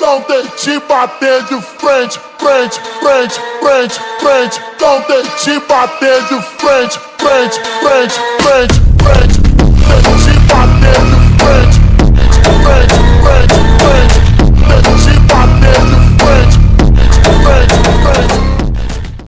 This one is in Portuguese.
Não deixe bater de frente, frente, frente, frente, frente. Não deixe bater de frente, frente, frente, frente, frente.